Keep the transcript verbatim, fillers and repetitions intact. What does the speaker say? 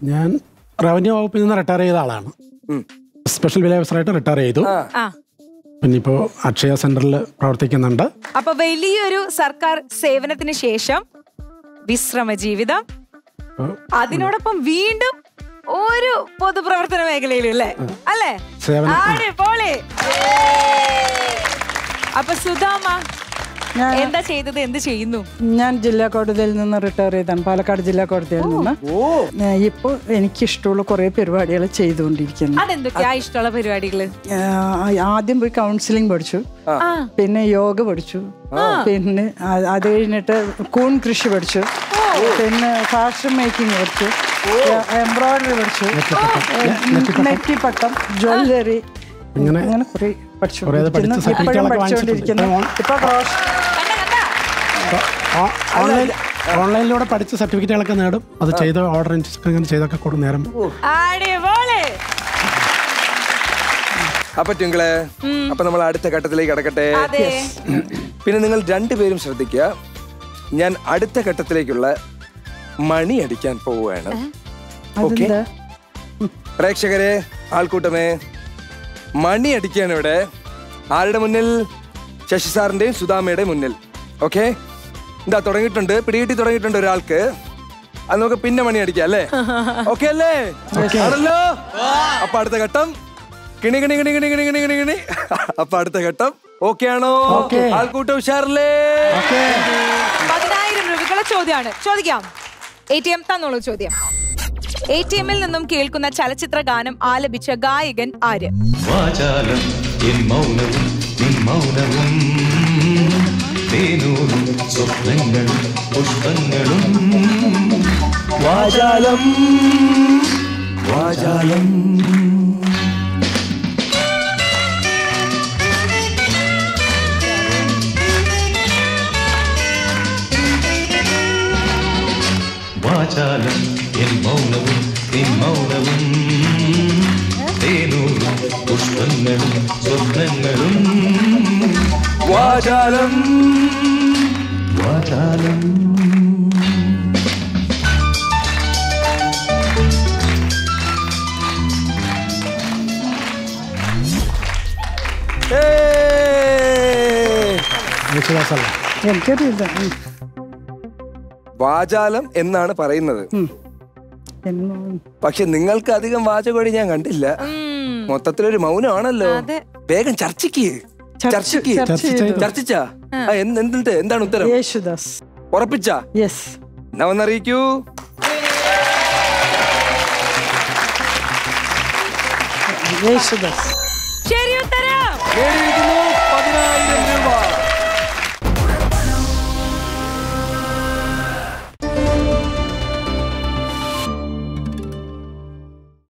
ഞാൻ റവന്യൂ വകുപ്പിൽ നിന്ന് റിട്ടയർ ചെയ്ത ആളാണ്. സ്പെഷ്യൽ വില്ലേജ് ഓഫീസറായിട്ട് റിട്ടയർ ചെയ്തു. പിന്നെ ഇപ്പോ അക്ഷയ സെന്ററിൽ പ്രവർത്തിക്കുന്നുണ്ട്. അപ്പൊ വലിയൊരു സർക്കാർ സേവനത്തിന് ശേഷം വിശ്രമ ജീവിതം, അതിനോടൊപ്പം വീണ്ടും ഒരു പൊതുപ്രവർത്തന മേഖലയിലല്ലേ അല്ലേ? അപ്പൊ സുധാമ എന്താ ചെയ്തത്, എന്ത് ചെയ്യുന്നു? ഞാൻ ജില്ലാ കോടതിയിൽ നിന്ന് റിട്ടയർ ചെയ്താണ്, പാലക്കാട് ജില്ലാ കോടതിയിൽ നിന്ന്. ഇപ്പൊ എനിക്ക് ഇഷ്ടമുള്ള കുറെ പരിപാടികൾ ചെയ്തുകൊണ്ടിരിക്കുന്നു. അതെന്തൊക്കെയാ ഇഷ്ടമുള്ള പരിപാടികള്? ആദ്യം പോയി കൗൺസിലിംഗ് പഠിച്ചു, പിന്നെ യോഗ പഠിച്ചു, പിന്നെ അത് കഴിഞ്ഞിട്ട് കൂൺ കൃഷി പഠിച്ചു, പിന്നെ ഫാഷൻ മേക്കിംഗ് പഠിച്ചു, എംബ്രോയിഡറി പഠിച്ചു, നെറ്റിപ്പട്ടം, ജ്വല്ലറി, അങ്ങനെ കുറെ പഠിച്ചു. ഇപ്പോഴും പഠിച്ചുകൊണ്ടിരിക്കുന്നു. ഇപ്പൊ ഓൺലൈനിലൂടെ പഠിച്ച സർട്ടിഫിക്കറ്റുകളൊക്കെ നേടും. അത് ചെയ്ത് ഓർഡർ ചെയ്തൊക്കെ കൊടുക്കും നേരം. അപ്പൊ ടിങ്കിളെ, അപ്പൊ നമ്മൾ അടുത്ത ഘട്ടത്തിലേക്ക് കടക്കട്ടെ. പിന്നെ നിങ്ങൾ രണ്ടുപേരും ശ്രദ്ധിക്കുക, ഞാൻ അടുത്ത ഘട്ടത്തിലേക്കുള്ള മണി അടിക്കാൻ പോവുകയാണ്. പ്രേക്ഷകരെ, ആൾക്കൂട്ടമേ, മണി അടിക്കാണ് ഇവിടെ. ആരുടെ മുന്നിൽ? ശശി സാറിന്റെയും സുധാമയുടെയും മുന്നിൽ. ഓക്കെ, എന്താ തുടങ്ങിയിട്ടുണ്ട്, പിടികിട്ടി തുടങ്ങിയിട്ടുണ്ട് ഒരാൾക്ക്. അത് നമുക്ക് പിന്നെ മണി അടിക്കാം അല്ലേ? ഓക്കെ അല്ലേ? ആണല്ലോ. അപ്പൊ അടുത്ത ഘട്ടം കിണി കിണി കിണി കിണി കിണി കിണി കിണി കിണി. അപ്പൊ അടുത്ത ഘട്ടം ഓക്കെ ആണോ? ആൾക്കൂട്ടം ഉഷാറല്ലേ? പതിനായിരം രൂപയ്ക്കുള്ള ചോദ്യമാണ്. ചോദിക്കാം. എ ടി എം തന്നോളൂ ചോദ്യം. എ ടി എമ്മിൽ നിന്നും കേൾക്കുന്ന ചലച്ചിത്ര ഗാനം ആലപിച്ച ഗായകൻ ആര്? വാചാലം എൻ മൗനവും നിൻ മൗനവും തേനൂറും പുഷ്പങ്ങളും സ്വപ്നങ്ങളും. വാചാലം വാചാലം എനിക്കറിയില്ല. വാചാലം എന്നാണ് പറയുന്നത്. പക്ഷെ നിങ്ങൾക്ക് അധികം വാചകോടി ഞാൻ കണ്ടില്ല. മൊത്തത്തിലൊരു മൗനമാണല്ലോ. വേഗം ചർച്ചയ്ക്ക് ചർച്ചയ്ക്ക് ചർച്ചിച്ചാ എന്തിട്ട് എന്താണ് ഉത്തരം? യേശുദാസ്. ഉറപ്പിച്ചാ? യെസ്. എന്നാ വന്നറിയിക്കൂ. യേശുദാസ്. ശരി ഉത്തരം. പതിനായിരം രൂപ.